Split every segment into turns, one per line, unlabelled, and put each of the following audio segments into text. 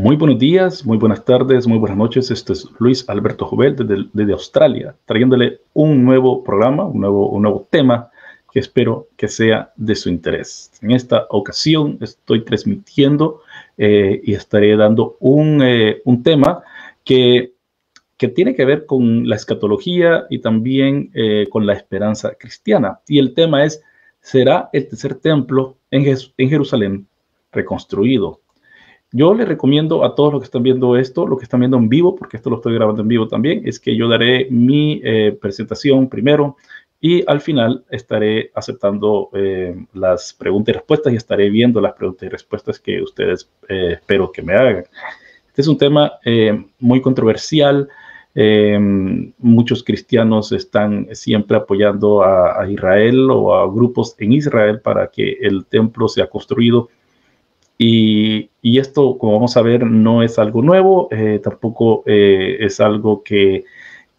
Muy buenos días, muy buenas tardes, muy buenas noches. Este es Luis Alberto Jovel desde Australia, trayéndole un nuevo programa, un nuevo tema que espero que sea de su interés. En esta ocasión estoy transmitiendo y estaré dando un tema que tiene que ver con la escatología y también con la esperanza cristiana. Y el tema es: ¿será el tercer templo en Jerusalén reconstruido? Yo les recomiendo a todos los que están viendo esto, los que están viendo en vivo, porque esto lo estoy grabando en vivo también, es que yo daré mi presentación primero y al final estaré aceptando las preguntas y respuestas y estaré viendo las preguntas y respuestas que ustedes espero que me hagan. Este es un tema muy controversial. Muchos cristianos están siempre apoyando a Israel o a grupos en Israel para que el templo sea construido. Y esto, como vamos a ver, no es algo nuevo, tampoco es algo que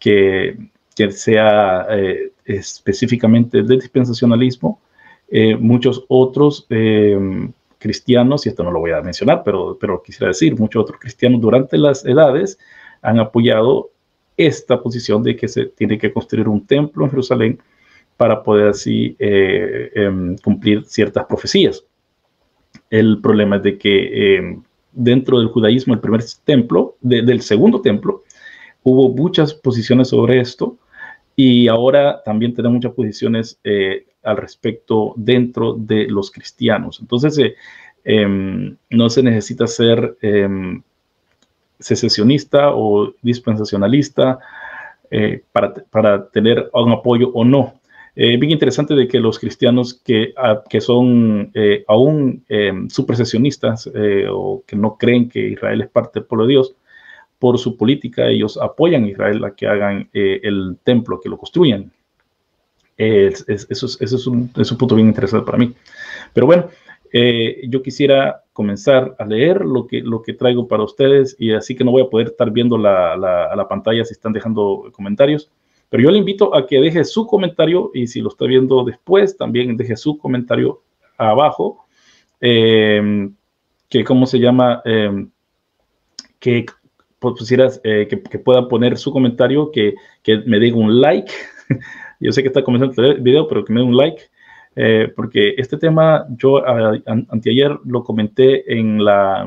sea específicamente del dispensacionalismo. Muchos otros cristianos, y esto no lo voy a mencionar, pero quisiera decir, muchos otros cristianos durante las edades han apoyado esta posición de que se tiene que construir un templo en Jerusalén para poder así cumplir ciertas profecías. El problema es de que dentro del judaísmo, el primer templo, del segundo templo, hubo muchas posiciones sobre esto, y ahora también tenemos muchas posiciones al respecto dentro de los cristianos. Entonces, no se necesita ser secesionista o dispensacionalista para tener un apoyo o no. Bien interesante de que los cristianos que son aún supersesionistas o que no creen que Israel es parte del pueblo de Dios, por su política ellos apoyan a Israel a que hagan el templo, que lo construyan. Eso es un punto bien interesante para mí. Pero bueno, yo quisiera comenzar a leer lo que traigo para ustedes, y así que no voy a poder estar viendo la pantalla si están dejando comentarios. Pero yo le invito a que deje su comentario, y si lo está viendo después, también deje su comentario abajo, que cómo se llama, que pusieras, que pueda poner su comentario, que me den un like. Yo sé que está comenzando el video, pero que me den un like, porque este tema yo anteayer lo comenté en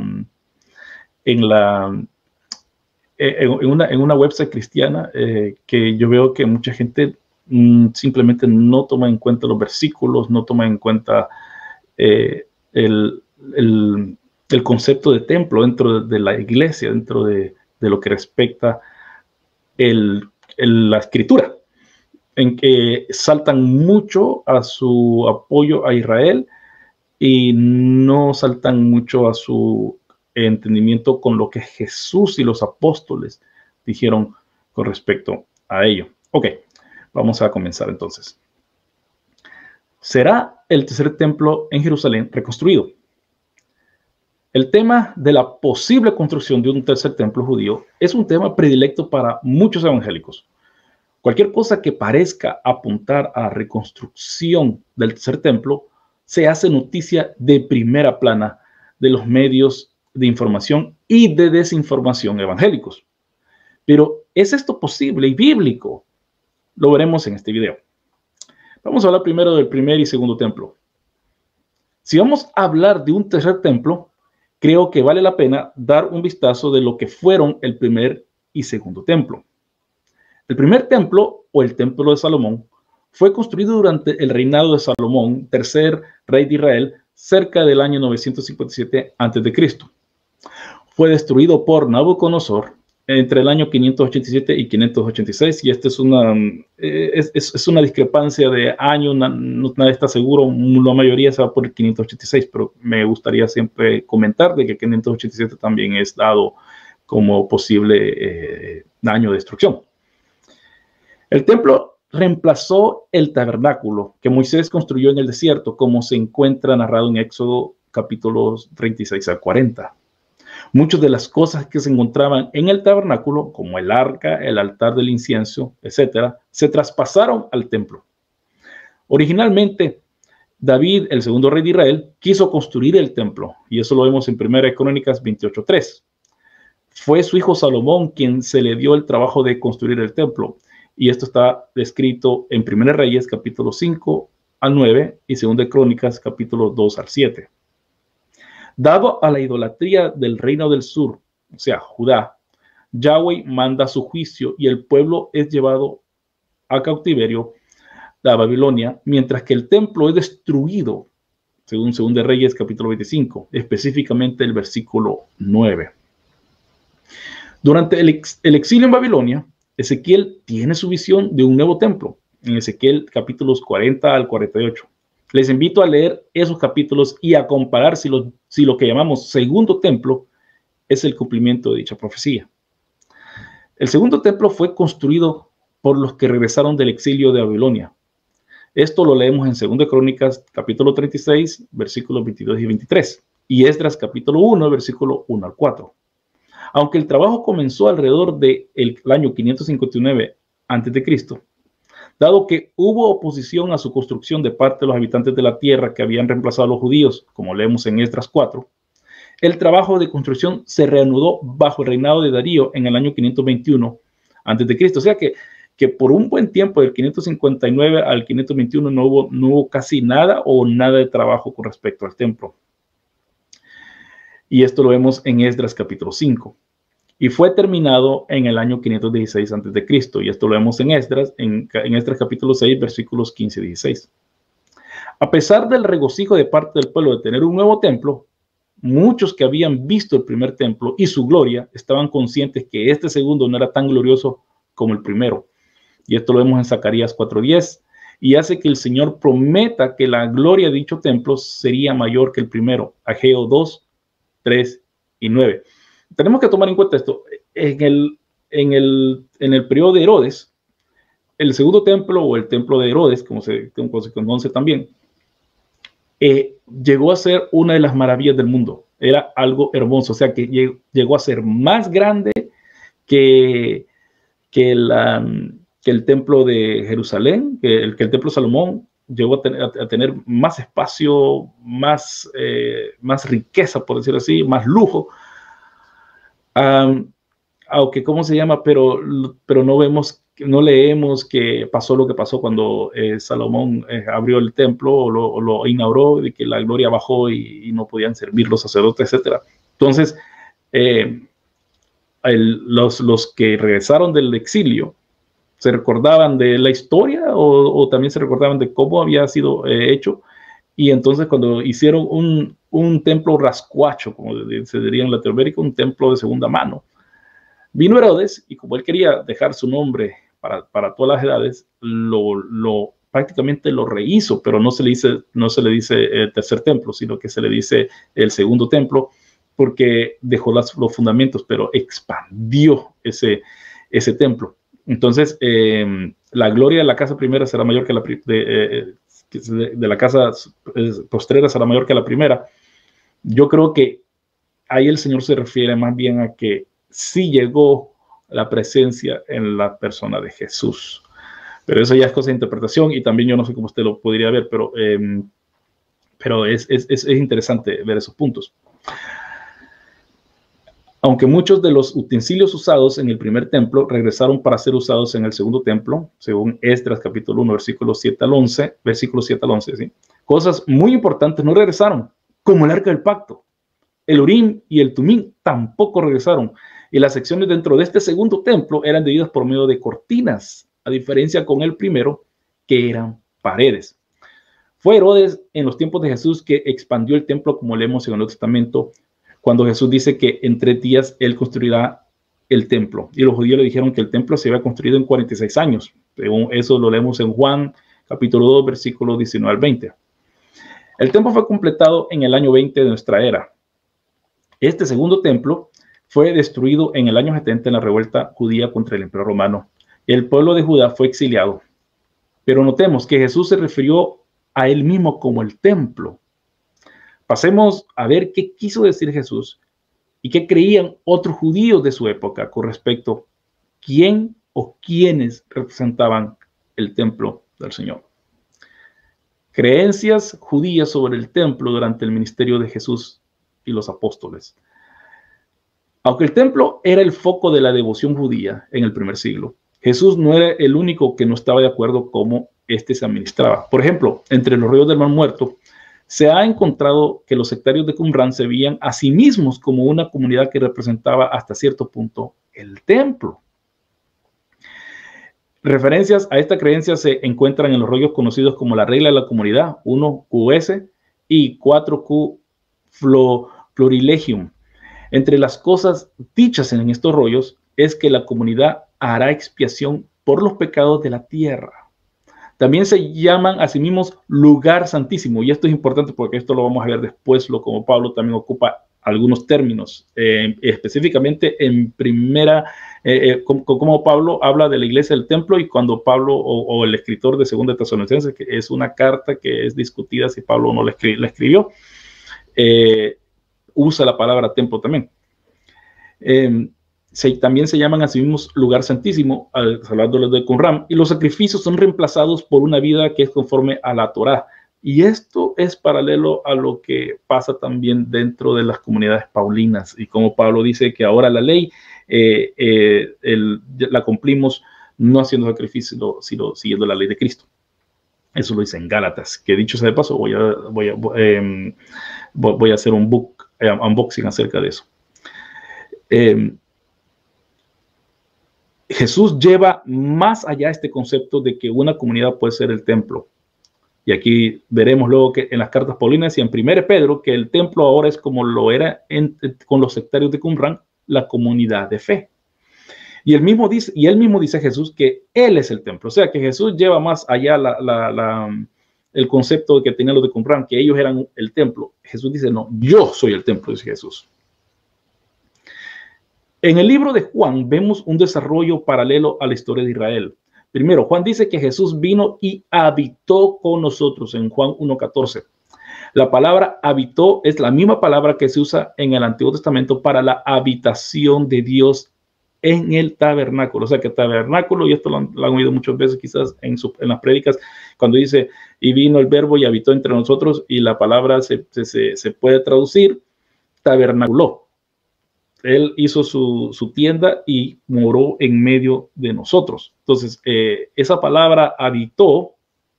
una website cristiana, que yo veo que mucha gente simplemente no toma en cuenta los versículos, no toma en cuenta el concepto de templo dentro de la iglesia, dentro de lo que respecta la escritura, en que saltan mucho a su apoyo a Israel y no saltan mucho a su entendimiento con lo que Jesús y los apóstoles dijeron con respecto a ello. Ok, vamos a comenzar entonces. ¿Será el tercer templo en Jerusalén reconstruido? El tema de la posible construcción de un tercer templo judío es un tema predilecto para muchos evangélicos. Cualquier cosa que parezca apuntar a la reconstrucción del tercer templo se hace noticia de primera plana de los medios de información y de desinformación evangélicos. Pero ¿es esto posible y bíblico? Lo veremos en este video. Vamos a hablar primero del primer y segundo templo. Si vamos a hablar de un tercer templo, creo que vale la pena dar un vistazo de lo que fueron el primer y segundo templo. El primer templo, o el templo de Salomón, fue construido durante el reinado de Salomón, tercer rey de Israel, cerca del año 957 a.C. Fue destruido por Nabucodonosor entre el año 587 y 586, y esta es una discrepancia de año, nadie está seguro, la mayoría se va por el 586, pero me gustaría siempre comentar de que 587 también es dado como posible año de destrucción. El templo reemplazó el tabernáculo que Moisés construyó en el desierto, como se encuentra narrado en Éxodo capítulos 36 al 40. Muchas de las cosas que se encontraban en el tabernáculo, como el arca, el altar del incienso, etc., se traspasaron al templo. Originalmente, David, el segundo rey de Israel, quiso construir el templo, y eso lo vemos en 1 Crónicas 28:3. Fue su hijo Salomón quien se le dio el trabajo de construir el templo. Y esto está descrito en 1 Reyes, capítulo 5 al 9, y 2 Crónicas, capítulo 2 al 7. Dado a la idolatría del reino del sur, o sea, Judá, Yahweh manda su juicio y el pueblo es llevado a cautiverio a Babilonia, mientras que el templo es destruido, según 2 Reyes, capítulo 25, específicamente el versículo 9. Durante el exilio en Babilonia, Ezequiel tiene su visión de un nuevo templo, en Ezequiel capítulos 40 al 48. Les invito a leer esos capítulos y a comparar si lo que llamamos segundo templo es el cumplimiento de dicha profecía. El segundo templo fue construido por los que regresaron del exilio de Babilonia. Esto lo leemos en 2 Crónicas, capítulo 36, versículos 22 y 23, y Esdras, capítulo 1, versículo 1 al 4. Aunque el trabajo comenzó alrededor del año 559 a.C., dado que hubo oposición a su construcción de parte de los habitantes de la tierra que habían reemplazado a los judíos, como leemos en Esdras 4, el trabajo de construcción se reanudó bajo el reinado de Darío en el año 521 a.C. O sea que por un buen tiempo, del 559 al 521, no hubo casi nada o nada de trabajo con respecto al templo. Y esto lo vemos en Esdras capítulo 5. Y fue terminado en el año 516 a.C. Y esto lo vemos en Esdras capítulo 6, versículos 15 y 16. A pesar del regocijo de parte del pueblo de tener un nuevo templo, muchos que habían visto el primer templo y su gloria estaban conscientes que este segundo no era tan glorioso como el primero. Y esto lo vemos en Zacarías 4:10. Y hace que el Señor prometa que la gloria de dicho templo sería mayor que el primero. Ageo 2, 3 y 9. Tenemos que tomar en cuenta esto. En el periodo de Herodes, el segundo templo, o el templo de Herodes, como se conoce también, llegó a ser una de las maravillas del mundo. Era algo hermoso. O sea, que llegó a ser más grande que el templo de Jerusalén, que el templo de Salomón. Llegó a tener más espacio, más riqueza, por decirlo así, más lujo. Aunque, ¿cómo se llama? Pero no leemos que pasó lo que pasó cuando Salomón abrió el templo o lo inauguró, de que la gloria bajó y no podían servir los sacerdotes, etc. Entonces, los que regresaron del exilio se recordaban de la historia o también se recordaban de cómo había sido hecho. Y entonces cuando hicieron un templo rascuacho, como se diría en Latinoamérica, un templo de segunda mano, vino Herodes y como él quería dejar su nombre para todas las edades, prácticamente lo rehizo, pero no se le dice el tercer templo, sino que se le dice el segundo templo, porque dejó los fundamentos, pero expandió ese templo. Entonces, la gloria de la casa primera será mayor que de la casa postrera será mayor que la primera. Yo creo que ahí el Señor se refiere más bien a que sí llegó la presencia en la persona de Jesús. Pero eso ya es cosa de interpretación y también yo no sé cómo usted lo podría ver, pero es interesante ver esos puntos. Aunque muchos de los utensilios usados en el primer templo regresaron para ser usados en el segundo templo, según Esdras capítulo 1, versículos 7 al 11, ¿sí? Cosas muy importantes no regresaron, como el arca del pacto. El Urim y el Tumim tampoco regresaron, y las secciones dentro de este segundo templo eran divididas por medio de cortinas, a diferencia con el primero, que eran paredes. Fue Herodes en los tiempos de Jesús que expandió el templo, como leemos en el Nuevo Testamento, cuando Jesús dice que en 3 días él construirá el templo. Y los judíos le dijeron que el templo se había construido en 46 años. Según eso lo leemos en Juan, capítulo 2, versículos 19 al 20. El templo fue completado en el año 20 de nuestra era. Este segundo templo fue destruido en el año 70 en la revuelta judía contra el imperio romano. El pueblo de Judá fue exiliado. Pero notemos que Jesús se refirió a él mismo como el templo. Pasemos a ver qué quiso decir Jesús y qué creían otros judíos de su época con respecto a quién o quiénes representaban el templo del Señor. Creencias judías sobre el templo durante el ministerio de Jesús y los apóstoles. Aunque el templo era el foco de la devoción judía en el primer siglo, Jesús no era el único que no estaba de acuerdo cómo este se administraba. Por ejemplo, entre los ríos del Mar Muerto, se ha encontrado que los sectarios de Qumran se veían a sí mismos como una comunidad que representaba hasta cierto punto el templo. Referencias a esta creencia se encuentran en los rollos conocidos como la regla de la comunidad 1QS y 4Q Florilegium. Entre las cosas dichas en estos rollos es que la comunidad hará expiación por los pecados de la tierra. También se llaman a sí mismos lugar santísimo, y esto es importante porque esto lo vamos a ver después, como Pablo también ocupa algunos términos, específicamente en primera, como Pablo habla de la iglesia del templo, y cuando Pablo o el escritor de Segunda Tesalonicenses, que es una carta que es discutida si Pablo no la escribió, usa la palabra templo también. También se llaman a sí mismos lugar santísimo, hablando de Qumran, y los sacrificios son reemplazados por una vida que es conforme a la Torá. Y esto es paralelo a lo que pasa también dentro de las comunidades paulinas, y como Pablo dice que ahora la ley la cumplimos no haciendo sacrificio, sino siguiendo la ley de Cristo. Eso lo dice en Gálatas, que dicho sea de paso, voy a hacer un unboxing acerca de eso. Jesús lleva más allá este concepto de que una comunidad puede ser el templo. Y aquí veremos luego que en las cartas paulinas y en 1 Pedro, que el templo ahora es como lo era con los sectarios de Qumran, la comunidad de fe. Y él mismo dice Jesús que Él es el templo. O sea, que Jesús lleva más allá el concepto de que tenían los de Qumran, que ellos eran el templo. Jesús dice, no, yo soy el templo, dice Jesús. En el libro de Juan vemos un desarrollo paralelo a la historia de Israel. Primero, Juan dice que Jesús vino y habitó con nosotros en Juan 1:14. La palabra habitó es la misma palabra que se usa en el Antiguo Testamento para la habitación de Dios en el tabernáculo. O sea que tabernáculo, y esto lo han oído muchas veces quizás en las prédicas, cuando dice, y vino el verbo y habitó entre nosotros, y la palabra se puede traducir tabernaculó. Él hizo su tienda y moró en medio de nosotros. Entonces, esa palabra habitó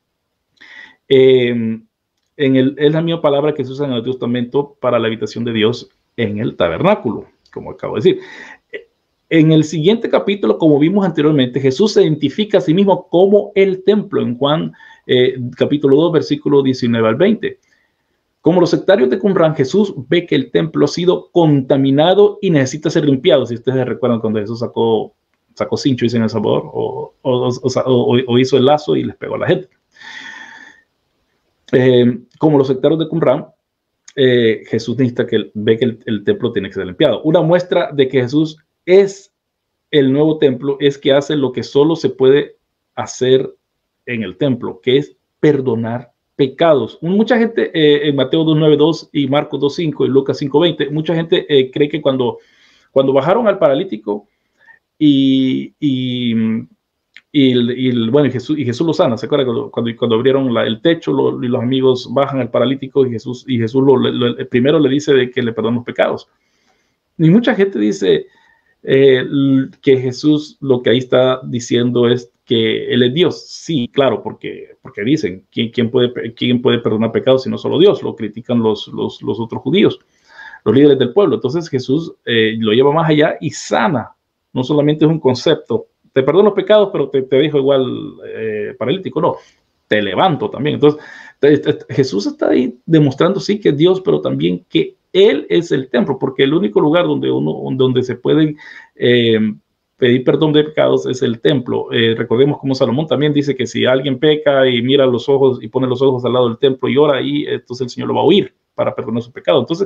es la misma palabra que se usa en el Antiguo Testamento para la habitación de Dios en el tabernáculo, como acabo de decir. En el siguiente capítulo, como vimos anteriormente, Jesús se identifica a sí mismo como el templo en Juan capítulo 2, versículo 19 al 20. Como los sectarios de Qumran, Jesús ve que el templo ha sido contaminado y necesita ser limpiado. Si ustedes recuerdan cuando Jesús sacó cincho, dice en El Salvador, o hizo el lazo y les pegó a la gente. Como los sectarios de Qumran, Jesús ve que el templo tiene que ser limpiado. Una muestra de que Jesús es el nuevo templo es que hace lo que solo se puede hacer en el templo, que es perdonar pecados. Mucha gente en Mateo 2:9-2 y Marcos 2:5 y Lucas 5:20, mucha gente cree que cuando bajaron al paralítico y Jesús lo sana. ¿Se acuerdan cuando abrieron el techo y los amigos bajan al paralítico y Jesús primero le dice de que le perdona los pecados? Y mucha gente dice que Jesús lo que ahí está diciendo es que Él es Dios. Sí, claro, porque dicen, ¿quién puede perdonar pecados si no solo Dios? Lo critican los otros judíos, los líderes del pueblo. Entonces Jesús lo lleva más allá y sana. No solamente es un concepto, te perdono los pecados, pero te dejo igual paralítico. No, te levanto también. Entonces Jesús está ahí demostrando sí que es Dios, pero también que Él es el templo, porque el único lugar donde se pueden pedir perdón de pecados es el templo. Recordemos como Salomón también dice que si alguien peca y mira los ojos y pone los ojos al lado del templo y ora ahí, entonces el Señor lo va a oír para perdonar su pecado. Entonces,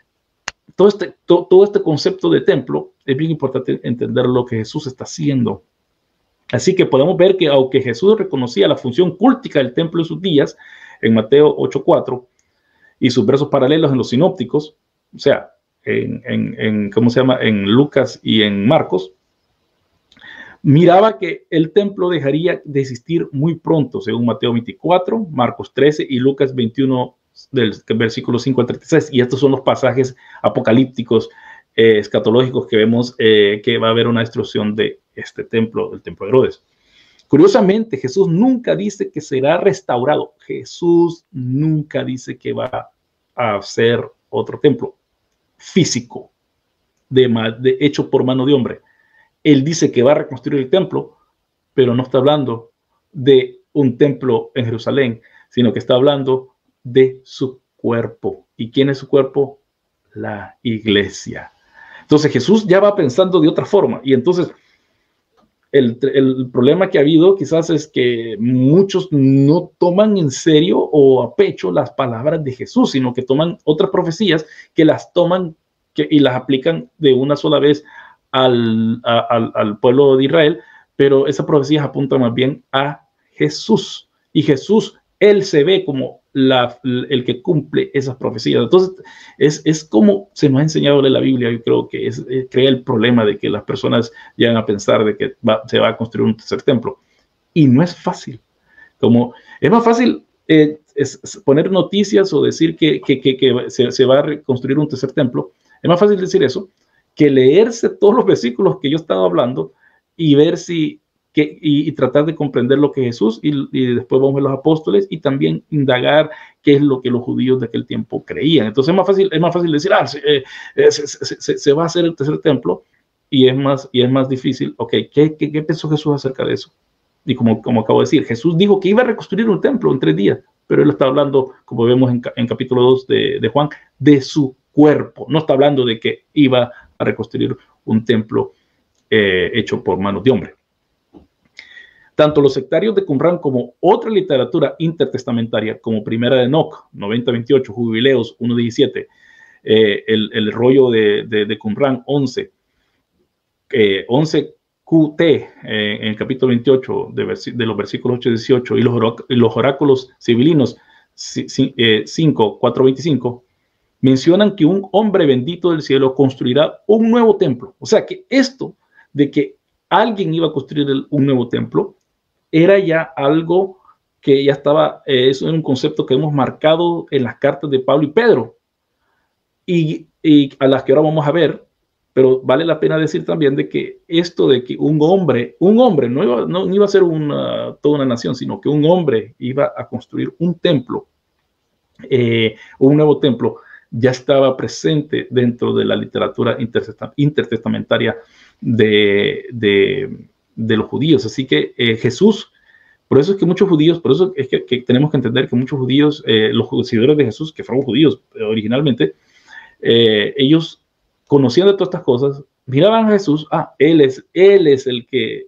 todo este concepto de templo es bien importante entender lo que Jesús está haciendo. Así que podemos ver que aunque Jesús reconocía la función cúltica del templo en sus días, en Mateo 8:4, y sus versos paralelos en los sinópticos, o sea, en Lucas y en Marcos, miraba que el templo dejaría de existir muy pronto, según Mateo 24, Marcos 13 y Lucas 21, del versículo 5 al 36. Y estos son los pasajes apocalípticos escatológicos que vemos que va a haber una destrucción de este templo, el templo de Herodes. Curiosamente, Jesús nunca dice que será restaurado. Jesús nunca dice que va a hacer otro templo físico, hecho por mano de hombre. Él dice que va a reconstruir el templo, pero no está hablando de un templo en Jerusalén, sino que está hablando de su cuerpo. ¿Y quién es su cuerpo? La iglesia. Entonces Jesús ya va pensando de otra forma. Y entonces el problema que ha habido quizás es que muchos no toman en serio o a pecho las palabras de Jesús, sino que toman otras profecías que las toman y las aplican de una sola vez al pueblo de Israel, pero esas profecías apuntan más bien a Jesús. Y Jesús, Él se ve como el que cumple esas profecías. Entonces, es como se nos ha enseñado en la Biblia. Yo creo que crea el problema de que las personas llegan a pensar de que se va a construir un tercer templo. Y no es fácil. Es más fácil poner noticias o decir que se va a reconstruir un tercer templo. Es más fácil decir eso que leerse todos los versículos que yo estaba hablando y ver y tratar de comprender lo que Jesús y después vamos a ver los apóstoles y también indagar qué es lo que los judíos de aquel tiempo creían. Entonces es más fácil decir, se va a hacer el tercer templo y es más difícil. Ok, ¿qué pensó Jesús acerca de eso? Y como acabo de decir, Jesús dijo que iba a reconstruir un templo en 3 días, pero él está hablando, como vemos en capítulo 2 de Juan, de su cuerpo. No está hablando de que iba a reconstruir un templo hecho por manos de hombre. Tanto los sectarios de Qumran como otra literatura intertestamentaria, como Primera de Enoc, 90-28, Jubileos 1-17, el rollo de Qumran 11 QT en el capítulo 28 de los versículos 8-18 y los oráculos civilinos 5-4-25, mencionan que un hombre bendito del cielo construirá un nuevo templo. O sea que esto de que alguien iba a construir un nuevo templo era ya algo que ya estaba, eso es un concepto que hemos marcado en las cartas de Pablo y Pedro y a las que ahora vamos a ver, pero vale la pena decir también de que esto de que un hombre no iba a ser toda una nación, sino que un hombre iba a construir un templo, un nuevo templo, ya estaba presente dentro de la literatura intertestamentaria de los judíos. Así que Jesús, por eso es que muchos judíos, por eso es que tenemos que entender que muchos judíos, los seguidores de Jesús, que fueron judíos originalmente, ellos conocían de todas estas cosas, miraban a Jesús, él es el que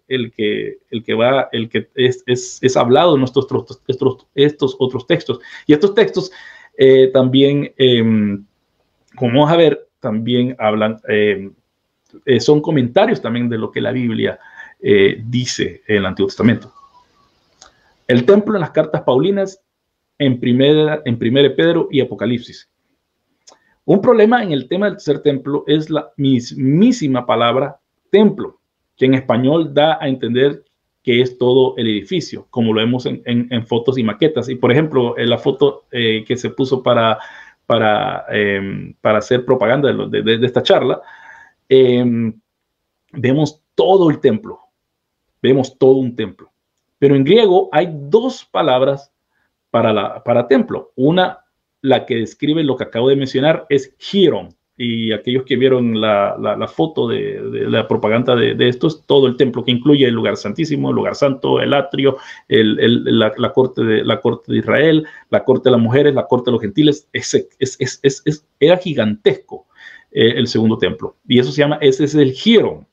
es hablado en estos otros textos. Y estos textos también, como vamos a ver, también hablan, son comentarios también de lo que la Biblia dice en el Antiguo Testamento. El templo en las cartas paulinas, en primera Pedro y Apocalipsis. Un problema en el tema del tercer templo es la mismísima palabra templo, que en español da a entender que es todo el edificio, como lo vemos en fotos y maquetas. Y por ejemplo, en la foto que se puso para hacer propaganda de esta charla, vemos todo el templo, vemos todo un templo. Pero en griego hay 2 palabras para templo. Una, la que describe lo que acabo de mencionar, es hieron. Y aquellos que vieron la foto de la propaganda de esto, es todo el templo, que incluye el lugar santísimo, el lugar santo, el atrio, la corte de Israel, la corte de las mujeres, la corte de los gentiles. Era gigantesco el segundo templo. Y eso se llama, ese es el hieron.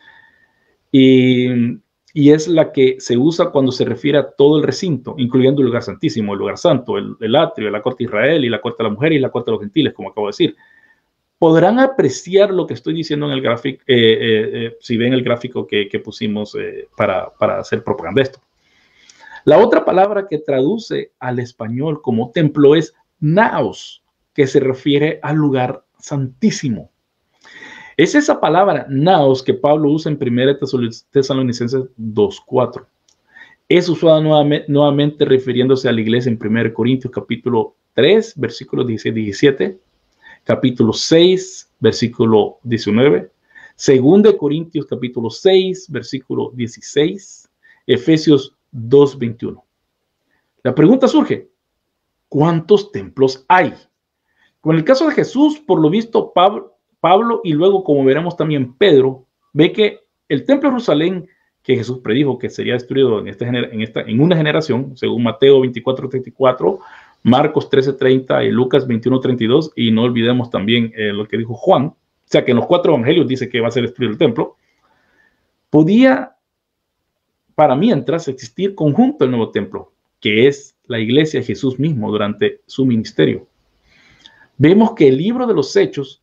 Y es la que se usa cuando se refiere a todo el recinto, incluyendo el lugar santísimo, el lugar santo, el atrio, la corte de Israel y la corte de las mujeres y la corte de los gentiles, como acabo de decir. Podrán apreciar lo que estoy diciendo en el gráfico, si ven el gráfico que pusimos para hacer propaganda de esto. La otra palabra que traduce al español como templo es naos, que se refiere al lugar santísimo. Es esa palabra naos que Pablo usa en 1 Tesalonicenses 2:4. Es usada nuevamente refiriéndose a la iglesia en 1 Corintios capítulo 3, versículos 16-17, capítulo 6, versículo 19, 2 Corintios capítulo 6, versículo 16, Efesios 2, 21. La pregunta surge, ¿cuántos templos hay? Con el caso de Jesús, por lo visto, Pablo y luego, como veremos también Pedro, ve que el templo de Jerusalén que Jesús predijo que sería destruido en una generación, según Mateo 24:34, Marcos 13:30 y Lucas 21:32, y no olvidemos también lo que dijo Juan, o sea que en los 4 evangelios dice que va a ser destruido el templo, podía para mientras existir conjunto el nuevo templo, que es la iglesia de Jesús mismo durante su ministerio. Vemos que en el libro de los Hechos,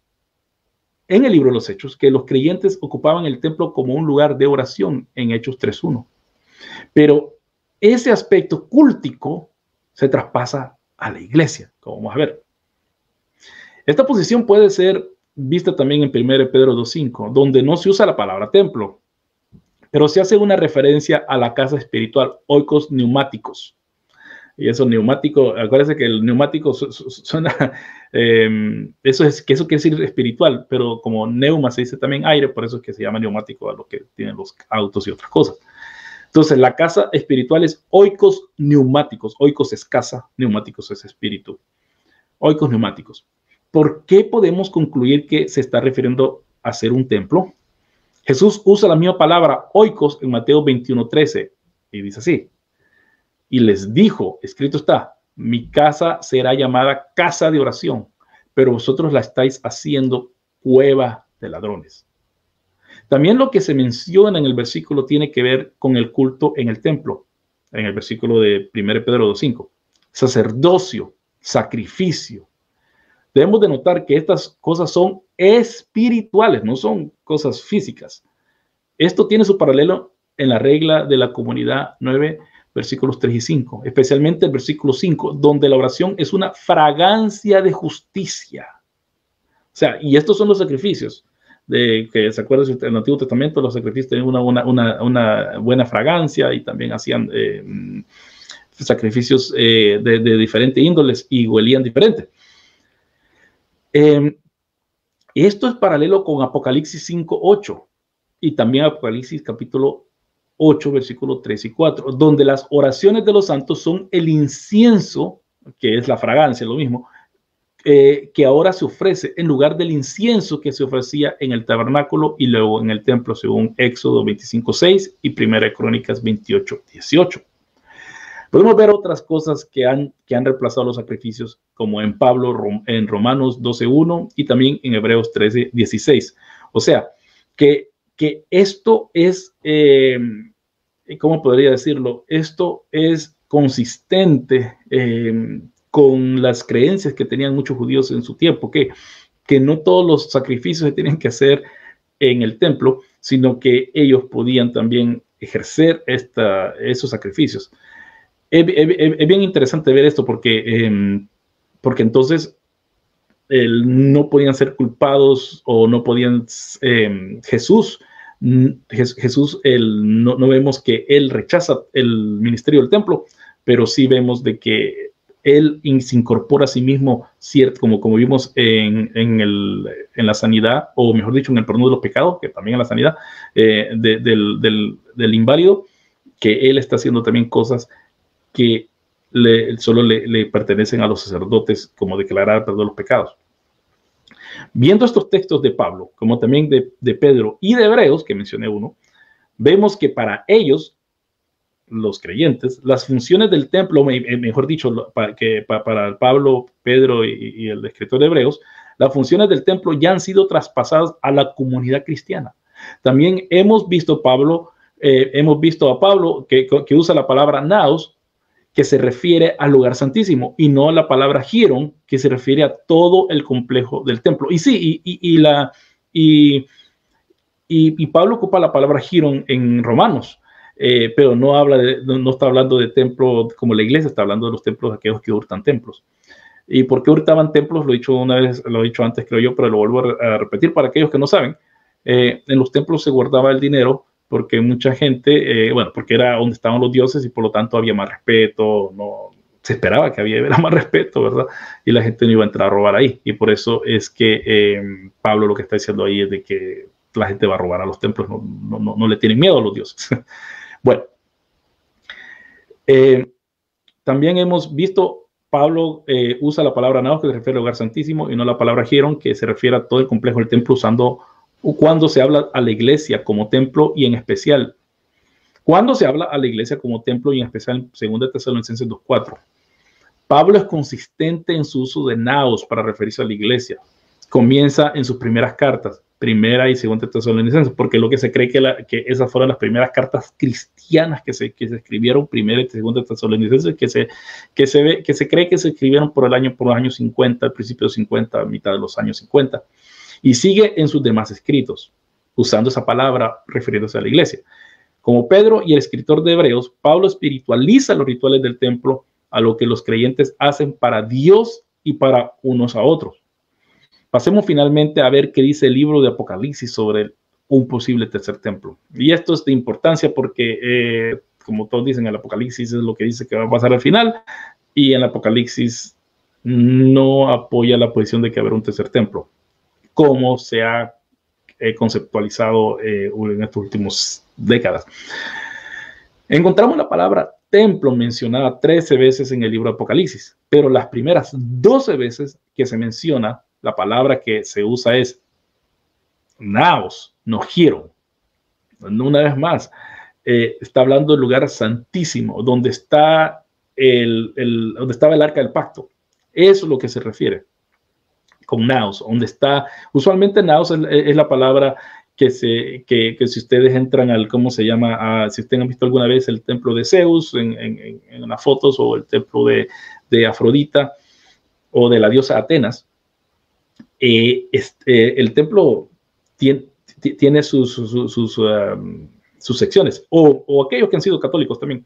que los creyentes ocupaban el templo como un lugar de oración en Hechos 3:1. Pero ese aspecto cúltico se traspasa a la iglesia, como vamos a ver. Esta posición puede ser vista también en 1 Pedro 2:5, donde no se usa la palabra templo, pero se hace una referencia a la casa espiritual, oikos neumáticos. Y eso neumático, acuérdense que el neumático suena, eso quiere decir espiritual, pero como neuma se dice también aire, por eso es que se llama neumático a lo que tienen los autos y otras cosas. Entonces, la casa espiritual es oikos neumáticos. Oikos es casa, neumáticos es espíritu. Oikos neumáticos. ¿Por qué podemos concluir que se está refiriendo a ser un templo? Jesús usa la misma palabra oikos en Mateo 21:13 y dice así. Y les dijo, escrito está, mi casa será llamada casa de oración, pero vosotros la estáis haciendo cueva de ladrones. También lo que se menciona en el versículo tiene que ver con el culto en el templo, en el versículo de 1 Pedro 2:5. Sacerdocio, sacrificio. Debemos de notar que estas cosas son espirituales, no son cosas físicas. Esto tiene su paralelo en la regla de la comunidad 9, versículos 3 y 5, especialmente el versículo 5, donde la oración es una fragancia de justicia. O sea, y estos son los sacrificios, de que se acuerdan en el Antiguo Testamento, los sacrificios tenían una buena fragancia y también hacían sacrificios de diferentes índoles y huelían diferente. Esto es paralelo con Apocalipsis 5:8 y también Apocalipsis capítulo 8, versículos 3 y 4, donde las oraciones de los santos son el incienso, que es la fragancia, lo mismo, que ahora se ofrece en lugar del incienso que se ofrecía en el tabernáculo y luego en el templo, según Éxodo 25:6 y 1 Crónicas 28:18. Podemos ver otras cosas que han reemplazado los sacrificios, como en Pablo, en Romanos 12:1 y también en Hebreos 13:16. O sea, que esto es, ¿cómo podría decirlo? Esto es consistente con las creencias que tenían muchos judíos en su tiempo, que no todos los sacrificios se tienen que hacer en el templo, sino que ellos podían también ejercer esos sacrificios. Es bien interesante ver esto porque entonces no podían ser culpados o no podían Jesús no vemos que él rechaza el ministerio del templo, pero sí vemos de que él se incorpora a sí mismo, como vimos en la sanidad, o mejor dicho, en el perdón de los pecados, que también en la sanidad del inválido, que él está haciendo también cosas que solo le pertenecen a los sacerdotes, como declarar el perdón de los pecados. Viendo estos textos de Pablo, como también de Pedro y de Hebreos, que mencioné uno, vemos que para ellos, los creyentes, las funciones del templo, mejor dicho, para Pablo, Pedro y el escritor de Hebreos, las funciones del templo ya han sido traspasadas a la comunidad cristiana. También hemos visto a Pablo que usa la palabra naos, que se refiere al lugar santísimo, y no a la palabra hieron, que se refiere a todo el complejo del templo. Y sí, y Pablo ocupa la palabra hieron en Romanos, pero no está hablando de templo como la iglesia, está hablando de los templos de aquellos que hurtan templos. ¿Y por qué hurtaban templos? Lo he dicho una vez, lo he dicho antes, creo yo, pero lo vuelvo a repetir para aquellos que no saben. En los templos se guardaba el dinero porque mucha gente, porque era donde estaban los dioses y por lo tanto había más respeto, se esperaba que había más respeto, ¿verdad? Y la gente no iba a entrar a robar ahí. Y por eso es que Pablo lo que está diciendo ahí es de que la gente va a robar a los templos, no le tienen miedo a los dioses. Bueno, también hemos visto, Pablo usa la palabra naos, que se refiere al lugar santísimo, y no la palabra hieron, que se refiere a todo el complejo del templo, usando cuando se habla a la iglesia como templo, y en especial cuando se habla a la iglesia como templo, y en especial en 2 Tesalonicenses 2:4. Pablo es consistente en su uso de naos para referirse a la iglesia. Comienza en sus primeras cartas, primera y segunda Tesalonicenses, porque lo que se cree que esas fueron las primeras cartas cristianas que se escribieron, primera y segunda Tesalonicenses, que se cree que se escribieron por los años 50, al principio de 50, a mitad de los años 50, y sigue en sus demás escritos, usando esa palabra refiriéndose a la iglesia. Como Pedro y el escritor de Hebreos, Pablo espiritualiza los rituales del templo a lo que los creyentes hacen para Dios y para unos a otros. Pasemos finalmente a ver qué dice el libro de Apocalipsis sobre un posible tercer templo. Y esto es de importancia porque, como todos dicen, el Apocalipsis es lo que dice que va a pasar al final, y el Apocalipsis no apoya la posición de que habrá un tercer templo, como se ha conceptualizado en estas últimas décadas. Encontramos la palabra templo mencionada 13 veces en el libro de Apocalipsis, pero las primeras 12 veces que se menciona, la palabra que se usa es naos, no hieron. Una vez más, está hablando del lugar santísimo, donde estaba el arca del pacto. Eso es lo que se refiere con naos, donde está, usualmente naos es la palabra que si ustedes entran al, ¿cómo se llama? Si ustedes han visto alguna vez el templo de Zeus en las fotos, o el templo de Afrodita, o de la diosa Atenas, el templo tiene sus secciones, o aquellos que han sido católicos también.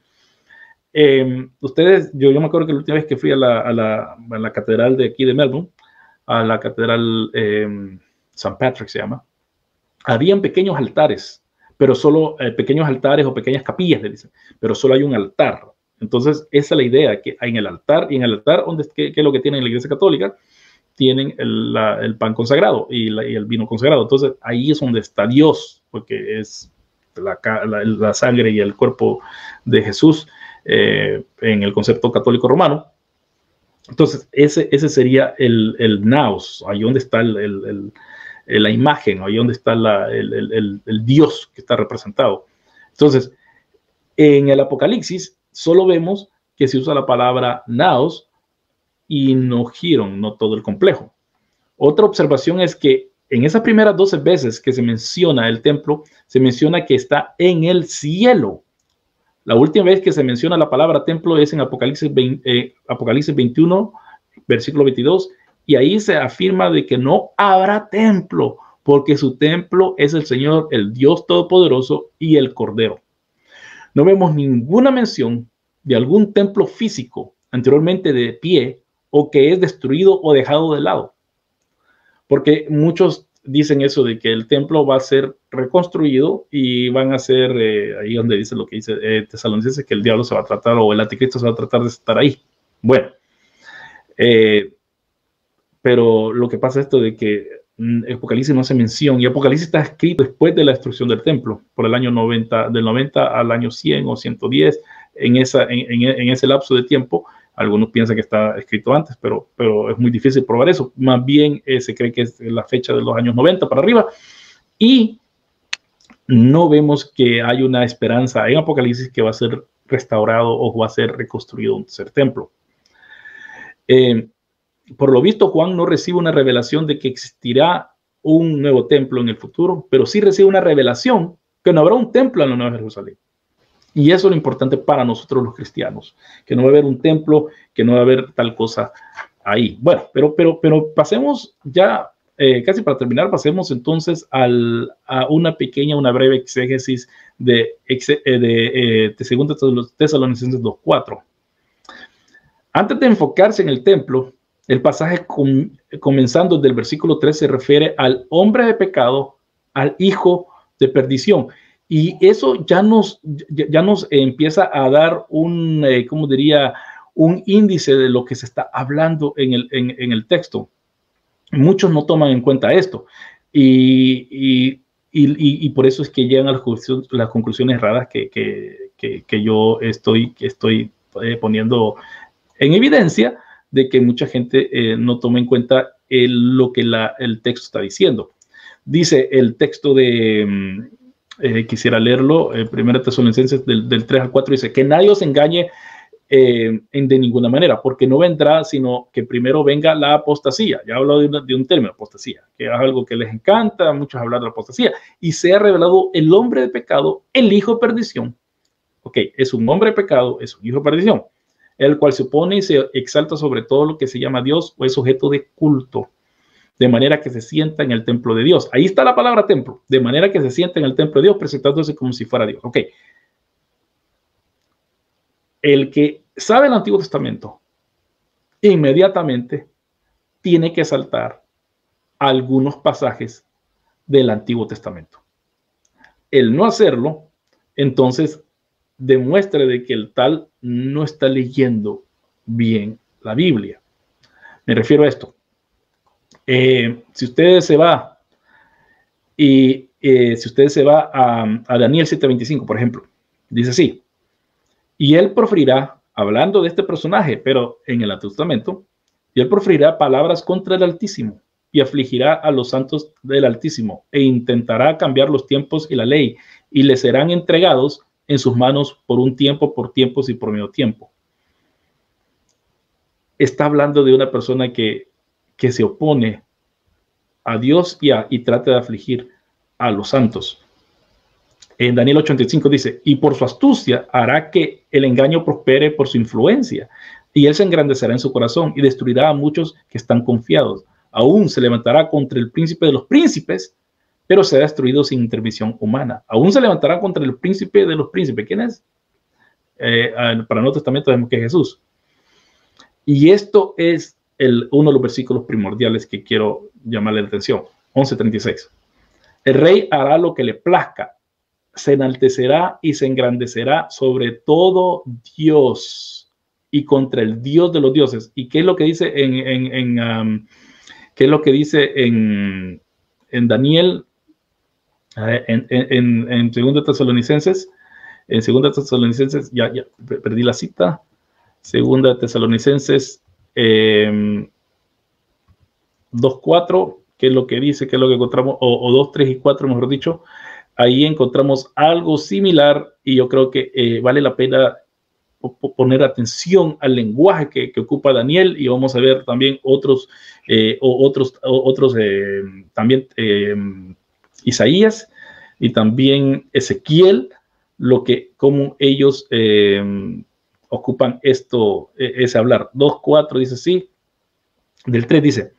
Yo me acuerdo que la última vez que fui a la catedral de aquí de Melbourne, a la catedral St. Patrick se llama, habían pequeños altares, pero solo pequeños altares o pequeñas capillas, le dicen, pero solo hay un altar. Entonces, esa es la idea, que hay en el altar, y en el altar, ¿qué es lo que tienen en la Iglesia Católica? Tienen el pan consagrado y el vino consagrado. Entonces, ahí es donde está Dios, porque es la sangre y el cuerpo de Jesús en el concepto católico romano. Entonces, ese sería el naos, ahí donde está la imagen, ahí donde está el Dios que está representado. Entonces, en el Apocalipsis solo vemos que se usa la palabra naos y no hieron, no todo el complejo. Otra observación es que en esas primeras 12 veces que se menciona el templo, se menciona que está en el cielo. La última vez que se menciona la palabra templo es en Apocalipsis 21, versículo 22, y ahí se afirma de que no habrá templo, porque su templo es el Señor, el Dios Todopoderoso y el Cordero. No vemos ninguna mención de algún templo físico anteriormente de pie, o que es destruido o dejado de lado. Porque muchos dicen eso de que el templo va a ser reconstruido y van a ser, ahí donde dice lo que dice Tesalonicenses, que el diablo se va a tratar, o el anticristo se va a tratar de estar ahí. Bueno, pero lo que pasa es esto de que Apocalipsis no se menciona, y Apocalipsis está escrito después de la destrucción del templo, por el año 90, del 90 al año 100 o 110, en ese lapso de tiempo. Algunos piensan que está escrito antes, pero es muy difícil probar eso. Más bien se cree que es la fecha de los años 90 para arriba. Y no vemos que hay una esperanza en Apocalipsis que va a ser restaurado o va a ser reconstruido un tercer templo. Por lo visto, Juan no recibe una revelación de que existirá un nuevo templo en el futuro, pero sí recibe una revelación que no habrá un templo en la Nueva Jerusalén. Y eso es lo importante para nosotros los cristianos, que no va a haber un templo, que no va a haber tal cosa ahí. Bueno, pero pasemos ya, casi para terminar, pasemos entonces a una breve exégesis de 2 Tesalonicenses 2:4. Antes de enfocarse en el templo, el pasaje comenzando del versículo 3 se refiere al hombre de pecado, al hijo de perdición. Y eso ya nos empieza a dar ¿cómo diría? un índice de lo que se está hablando en el texto. Muchos no toman en cuenta esto y por eso es que llegan a las conclusiones erradas que yo estoy poniendo en evidencia, de que mucha gente no toma en cuenta lo que el texto está diciendo. Dice el texto de, quisiera leerlo, 1 Tesalonicenses del 3 al 4, dice que nadie os engañe de ninguna manera, porque no vendrá sino que primero venga la apostasía. Ya he hablado de un término, apostasía, que es algo que les encanta a muchos hablar de la apostasía, y sea revelado el hombre de pecado, el hijo de perdición. Ok, es un hombre de pecado, es un hijo de perdición, el cual se opone y se exalta sobre todo lo que se llama Dios o es objeto de culto, de manera que se sienta en el templo de Dios. Ahí está la palabra templo, de manera que se sienta en el templo de Dios, presentándose como si fuera Dios. Ok. El que sabe el Antiguo Testamento inmediatamente tiene que saltar algunos pasajes del Antiguo Testamento. El no hacerlo, entonces, demuestra de que el tal no está leyendo bien la Biblia. Me refiero a esto. Si ustedes se va a Daniel 7:25, por ejemplo, dice así: y él proferirá, hablando de este personaje, pero en el Antiguo Testamento, y él proferirá palabras contra el Altísimo y afligirá a los santos del Altísimo e intentará cambiar los tiempos y la ley, y les serán entregados en sus manos por un tiempo, por tiempos y por medio tiempo. Está hablando de una persona que se opone a Dios y trata de afligir a los santos. En Daniel 8:25 dice: y por su astucia hará que el engaño prospere por su influencia, y él se engrandecerá en su corazón y destruirá a muchos que están confiados. Aún se levantará contra el príncipe de los príncipes, pero será destruido sin intervención humana. Aún se levantará contra el príncipe de los príncipes. ¿Quién es? Para el Nuevo Testamento vemos que es Jesús. Y esto es uno de los versículos primordiales que quiero llamarle la atención. 11:36. El rey hará lo que le plazca, se enaltecerá y se engrandecerá sobre todo Dios y contra el Dios de los dioses. ¿Y qué es lo que dice qué es lo que dice en Daniel, en 2 Tesalonicenses? En 2 Tesalonicenses, ya perdí la cita. 2 Tesalonicenses 2:4, ¿qué es lo que dice? ¿Qué es lo que encontramos? O 2:3 y 4, mejor dicho. Ahí encontramos algo similar y yo creo que vale la pena poner atención al lenguaje que ocupa Daniel, y vamos a ver también otros también Isaías y también Ezequiel, cómo ellos ocupan ese hablar. 2:4 dice así, del 3 dice: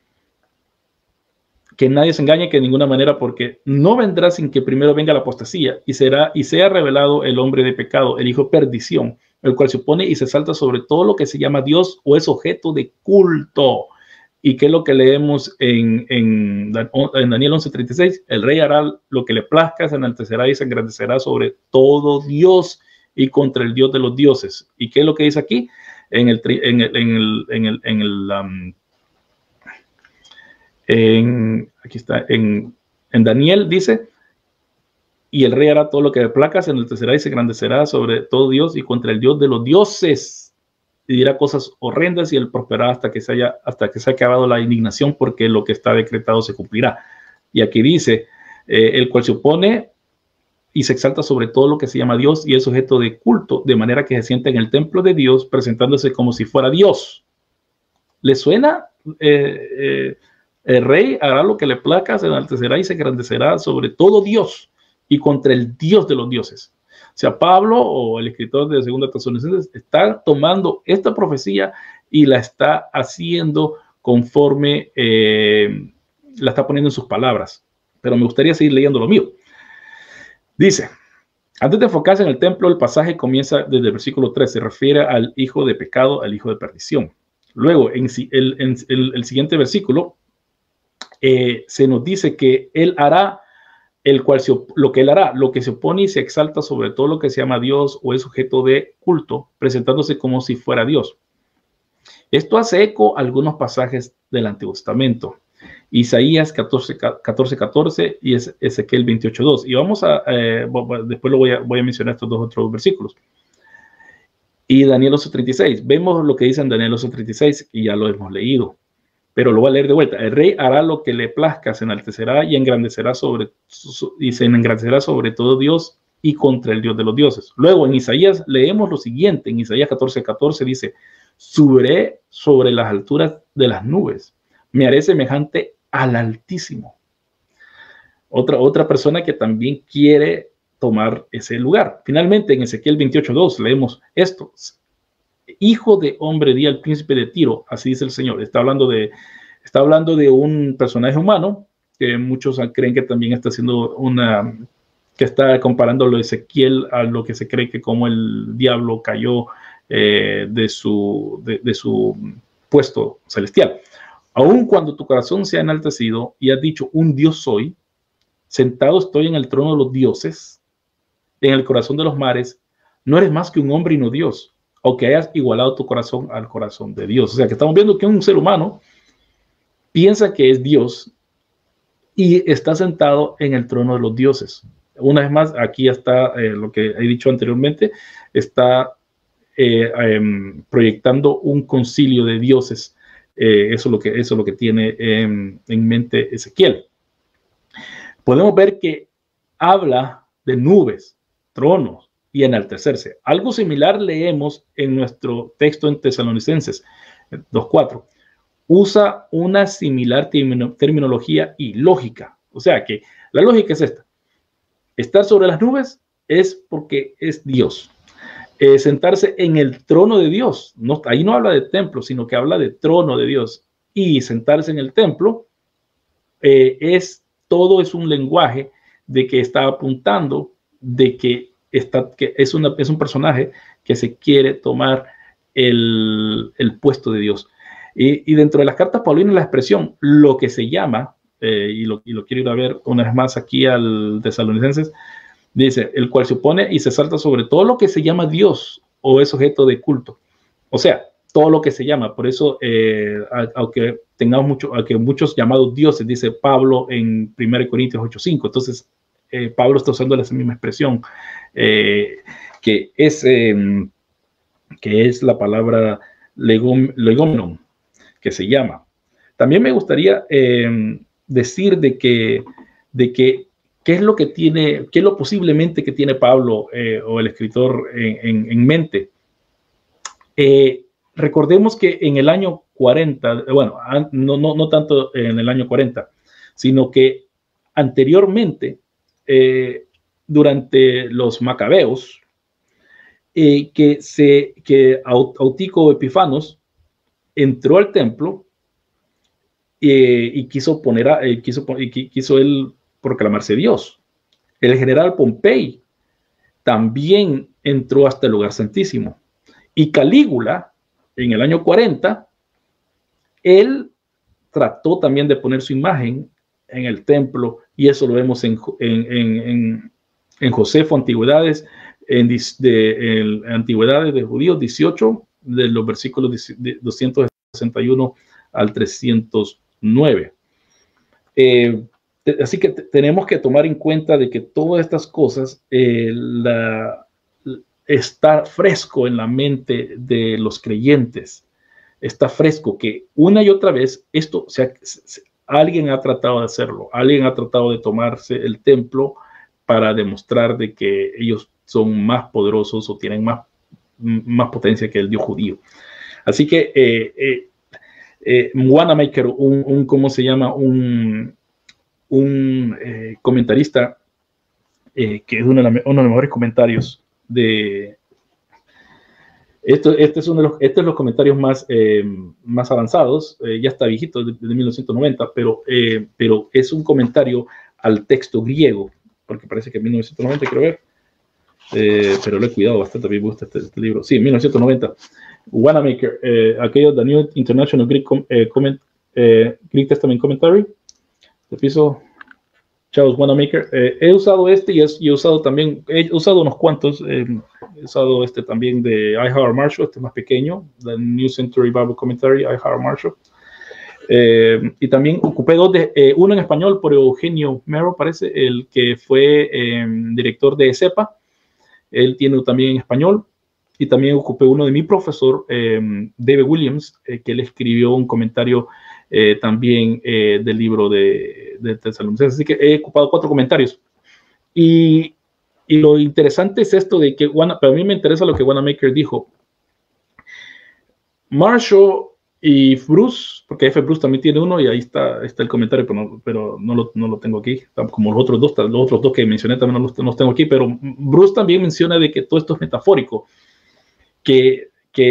que nadie se engañe, que de ninguna manera, porque no vendrá sin que primero venga la apostasía y sea revelado el hombre de pecado, el hijo de perdición, el cual se opone y se salta sobre todo lo que se llama Dios o es objeto de culto. ¿Y qué es lo que leemos en Daniel 11:36? El rey hará lo que le plazca, se enaltecerá y se engrandecerá sobre todo Dios y contra el Dios de los dioses. ¿Y qué es lo que dice aquí? Aquí está, en Daniel dice: y el rey hará todo lo que le plazca, se enaltecerá y se engrandecerá sobre todo Dios y contra el Dios de los dioses, y dirá cosas horrendas, y él prosperará hasta que se haya acabado la indignación, porque lo que está decretado se cumplirá. Y aquí dice: el cual se opone y se exalta sobre todo lo que se llama Dios y es sujeto de culto, de manera que se sienta en el templo de Dios, presentándose como si fuera Dios. ¿Le suena? El rey hará lo que le plazca, se enaltecerá y se engrandecerá sobre todo Dios y contra el Dios de los dioses. O sea, Pablo, o el escritor de 2 Tesalonicenses, está tomando esta profecía y la está haciendo conforme la está poniendo en sus palabras. Pero me gustaría seguir leyendo lo mío. Dice: antes de enfocarse en el templo, el pasaje comienza desde el versículo 3, se refiere al hijo de pecado, al hijo de perdición. Luego, en el siguiente versículo, se nos dice que él hará el cual lo que él hará, lo que se opone y se exalta sobre todo lo que se llama Dios o es objeto de culto, presentándose como si fuera Dios. Esto hace eco a algunos pasajes del Antiguo Testamento. Isaías 14:14 y Ezequiel 28:2. Y vamos a, después voy a mencionar estos dos otros versículos. Y Daniel 8:36. Vemos lo que dice en Daniel 8:36 y ya lo hemos leído. Pero lo voy a leer de vuelta. El rey hará lo que le plazca, se enaltecerá y se engrandecerá sobre todo Dios y contra el Dios de los dioses. Luego en Isaías leemos lo siguiente. En Isaías 14:14 dice: subiré sobre las alturas de las nubes, me haré semejante al Altísimo. Otra persona que también quiere tomar ese lugar. Finalmente en Ezequiel 28:2 leemos esto: hijo de hombre, di al príncipe de Tiro, así dice el Señor. Está hablando de un personaje humano que muchos creen que también está haciendo que está comparando lo de Ezequiel a lo que se cree que como el diablo cayó de su puesto celestial. Aun cuando tu corazón se ha enaltecido y has dicho, un Dios soy, sentado estoy en el trono de los dioses, en el corazón de los mares, no eres más que un hombre y no Dios, aunque hayas igualado tu corazón al corazón de Dios. O sea que estamos viendo que un ser humano piensa que es Dios y está sentado en el trono de los dioses. Una vez más, aquí está lo que he dicho anteriormente, está proyectando un concilio de dioses. Eso es lo que tiene en mente Ezequiel. Podemos ver que habla de nubes, tronos y enaltecerse. Algo similar leemos en nuestro texto en Tesalonicenses 2:4. Usa una similar terminología y lógica. O sea que la lógica es esta. Estar sobre las nubes es porque es Dios. Sentarse en el trono de Dios. No, ahí no habla de templo, sino que habla de trono de Dios. Y sentarse en el templo todo es un lenguaje de que está apuntando de que es un personaje que se quiere tomar el puesto de Dios. Y dentro de las cartas paulinas la expresión, lo que se llama, y lo quiero ir a ver una vez más aquí al Tesalonicenses, dice, el cual se opone y se salta sobre todo lo que se llama Dios o es objeto de culto. O sea, todo lo que se llama. Por eso, aunque muchos llamados dioses, dice Pablo en 1 Corintios 8:5. Entonces, Pablo está usando esa misma expresión, que es la palabra legomenon, que se llama. También me gustaría decir de que qué es lo que tiene, qué es lo posiblemente que tiene Pablo o el escritor en mente. Recordemos que en el año 40, bueno, no tanto en el año 40, sino que anteriormente, durante los macabeos, que Eutico Epifanos entró al templo y quiso él proclamarse Dios. El general Pompey también entró hasta el lugar santísimo. Y Calígula, en el año 40, él trató también de poner su imagen en el templo, y eso lo vemos en Josefo, Antigüedades, Antigüedades de Judíos 18, de los versículos 261 al 309. Así que tenemos que tomar en cuenta de que todas estas cosas está fresco en la mente de los creyentes. Está fresco que una y otra vez esto, alguien ha tratado de hacerlo, alguien ha tratado de tomarse el templo para demostrar de que ellos son más poderosos o tienen más potencia que el Dios judío. Así que Wanamaker, ¿cómo se llama? Un comentarista que es uno de los mejores comentarios de este es los comentarios más avanzados, ya está viejito, de 1990, pero es un comentario al texto griego, porque parece que en 1990, quiero ver, pero lo he cuidado bastante, a mí me gusta este libro. Sí, 1990. Wanamaker, aquello, The New International Greek Testament Commentary, de piso. Charles Wanamaker. He usado este y he usado también, he usado unos cuantos. He usado este también de I. Howard Marshall, este más pequeño, The New Century Bible Commentary, I. Howard Marshall. Y también ocupé dos, uno en español por Eugenio Mero, parece, el que fue director de CEPA. Él tiene también en español. Y también ocupé uno de mi profesor, David Williams, que él escribió un comentario también del libro de Tesalonicenses. Así que he ocupado 4 comentarios. Y lo interesante es esto de que, para mí me interesa lo que Wanamaker dijo. Marshall y Bruce, porque F. Bruce también tiene uno, y ahí está el comentario, pero no lo tengo aquí, como los otros dos que mencioné también no los tengo aquí, pero Bruce también menciona de que todo esto es metafórico, que